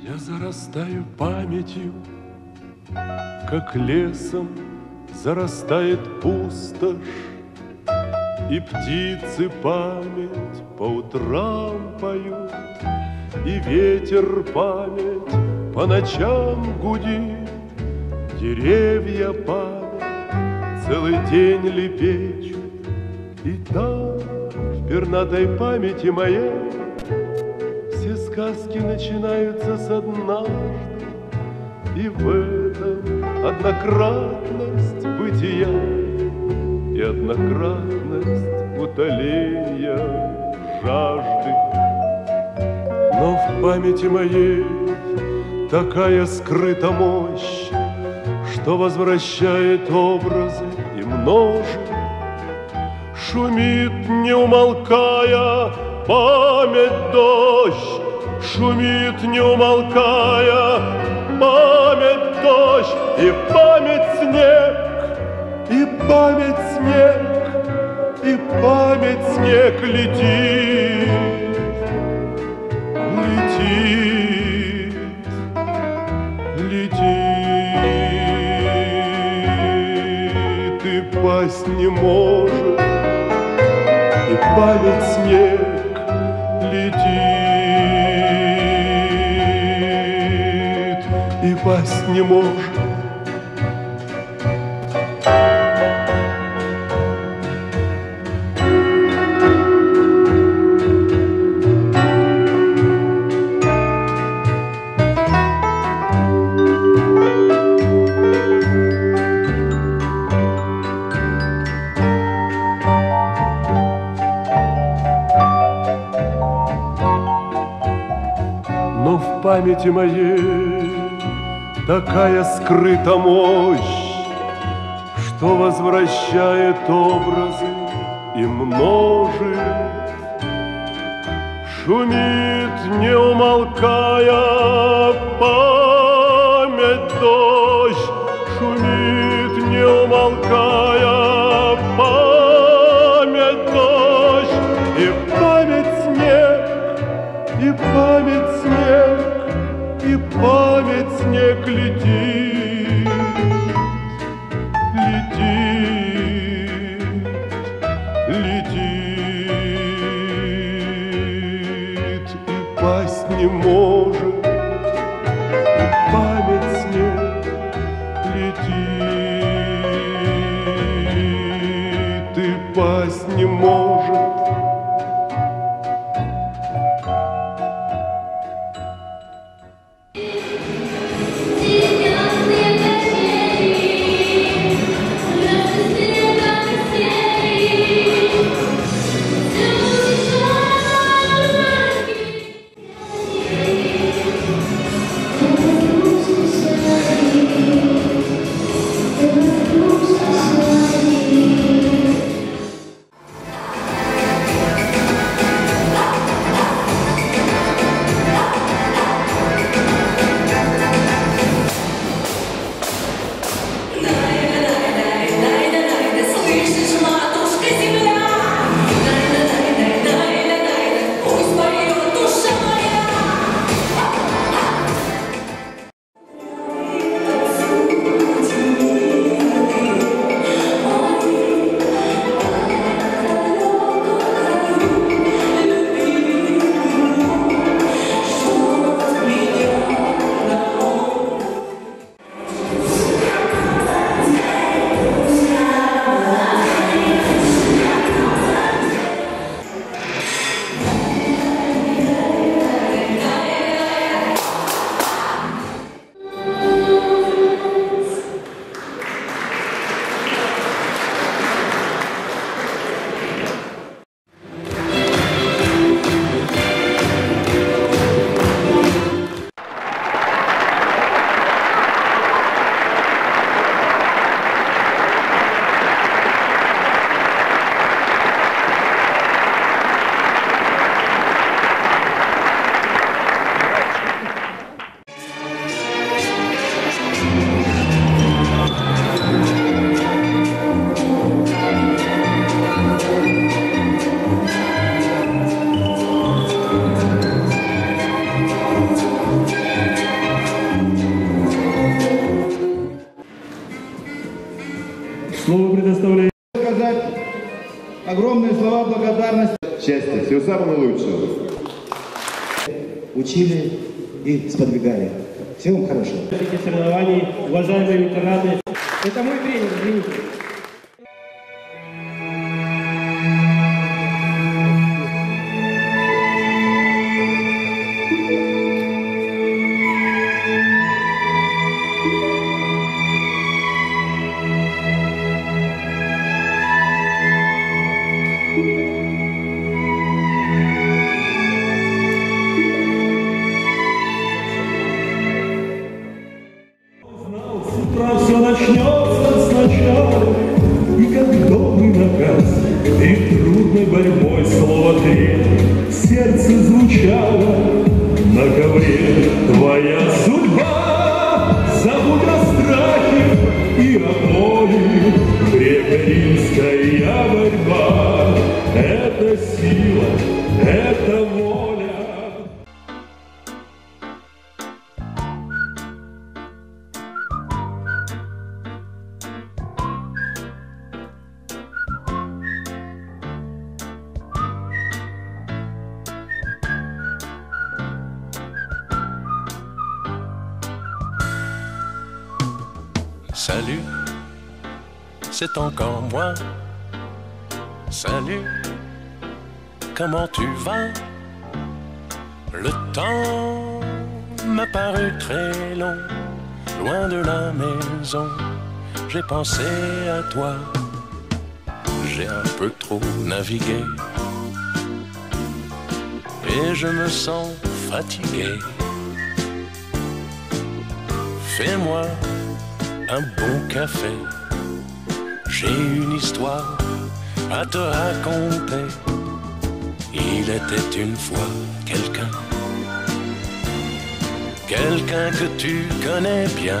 Я зарастаю памятью, как лесом зарастает пустошь, и птицы память по утрам поют, и ветер память по ночам гудит, деревья память целый день лепечут. И там, в пернатой памяти моей, все сказки начинаются с однажды, и в этом однократность бытия и однократность утоления жажды. Но в памяти моей такая скрыта мощь, что возвращает образы и множит. Шумит, не умолкая, память дождь, шумит, не умолкая, память дождь, и память снег, и память снег, и память снег летит, летит, летит, и пасть не может, и память снег летит, и пасть не может. Но в памяти моей такая скрыта мощь, что возвращает образы и множит. Шумит, не умолкая, память дождь, шумит, не умолкая, память дождь, и память снег, и память снег, и память снег летит, летит, летит, и пасть не может, и память снег летит, и пасть не может. самого лучшего. Учили и сподвигали. Всего вам хорошего. Таких соревнований, уважаемые ветераны. Это мой тренер, извините. Все начнется сначала, и как добрый наказ, перед трудной борьбой слово «три» в сердце звучало. На ковре твоя судьба, забудь о страхе и о боли. Греко-римская борьба — это сила, это воля. Salut, c'est encore moi. Salut, comment tu vas? Le temps m'a paru très long, loin de la maison. J'ai pensé à toi, j'ai un peu trop navigué et je me sens fatigué. Fais-moi un bon café, j'ai une histoire à te raconter. Il était une fois quelqu'un que tu connais bien.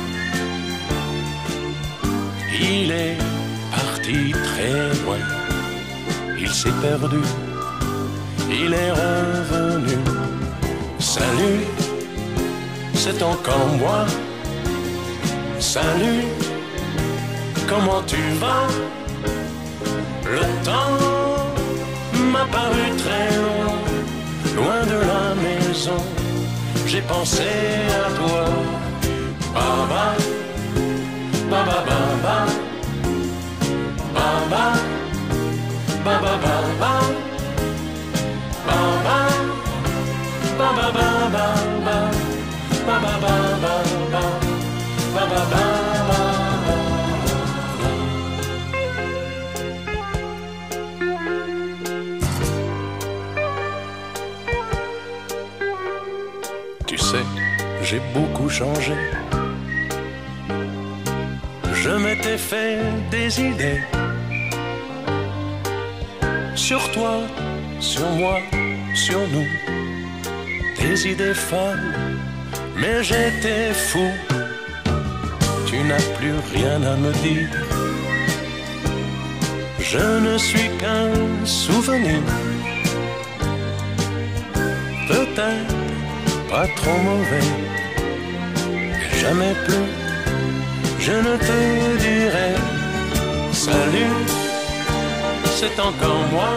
Il est parti très loin, il s'est perdu, il est revenu. Salut, c'est encore moi. Salut, comment tu vas? Le temps m'a paru très long, loin de la maison. J'ai pensé à toi. Baba, baba, baba, baba, baba, baba, baba, baba, baba, baba, baba. Tu sais, j'ai beaucoup changé. Je m'étais fait des idées sur toi, sur moi, sur nous. Des idées folles, mais j'étais fou. Tu n'as plus rien à me dire. Je ne suis qu'un souvenir. Peut-être pas trop mauvais. Et jamais plus je ne te dirai salut, c'est encore moi.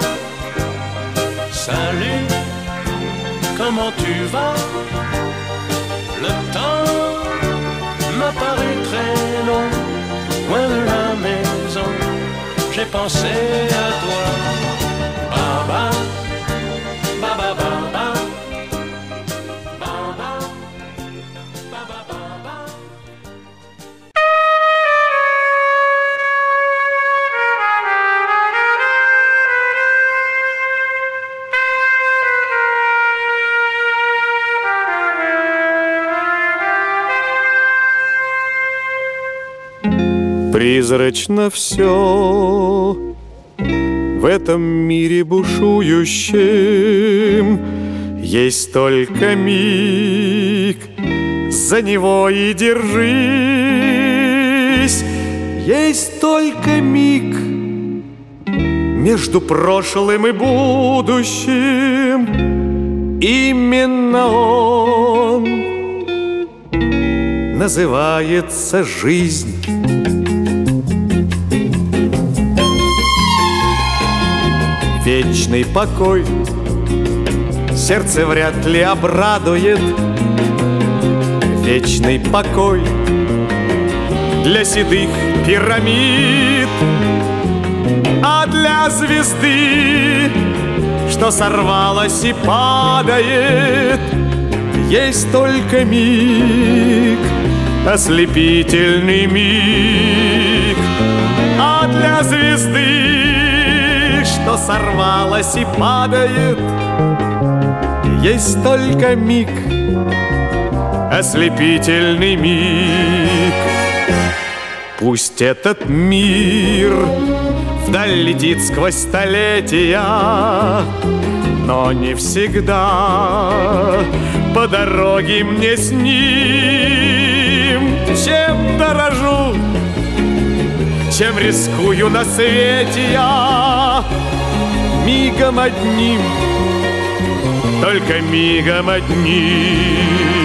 Salut, comment tu vas? Le temps m'a paru très long, loin de la maison. J'ai pensé à toi. Baba, baba, baba, baba, baba, baba. Призрачно все в этом мире бушующем. Есть только миг, за него и держись. Есть только миг между прошлым и будущим. Именно он называется жизнь. Вечный покой сердце вряд ли обрадует вечный покой для седых пирамид, а для звезды, что сорвалась и падает, есть только миг, ослепительный миг. А для звезды, что сорвалась и падает, есть только миг, ослепительный миг. Пусть этот мир вдаль летит сквозь столетия, но не всегда по дороге мне с ним. Чем дорожу, чем рискую на свете я, мигом одним, только мигом одним.